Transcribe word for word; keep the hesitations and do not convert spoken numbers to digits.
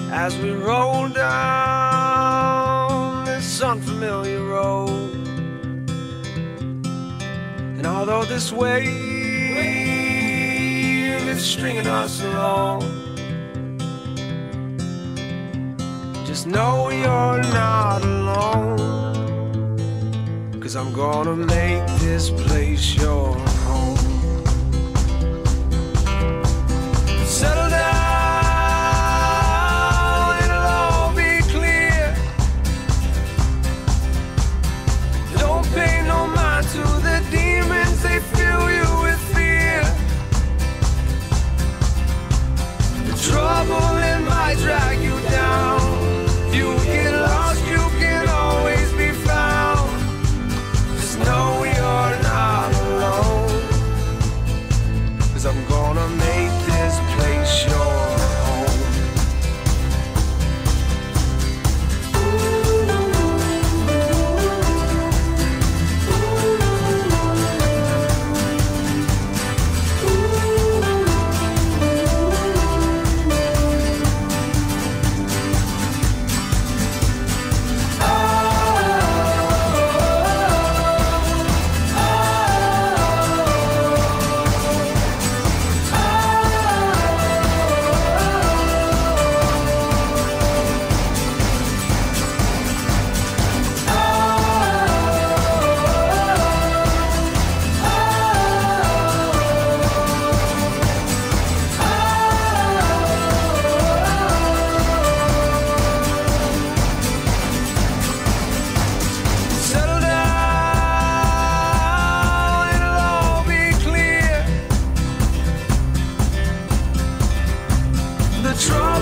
as we roll down this unfamiliar road. And although this wave is stringing us along, just know you're not alone, 'cause I'm gonna make this place your home. Settle down, it'll all be clear. Don't pay no mind to the demons, they fill you with fear. The trouble, it might drag you down. You get lost, you can always be found. Just know you're not alone, 'cause I'm gonna make this place your home. Trouble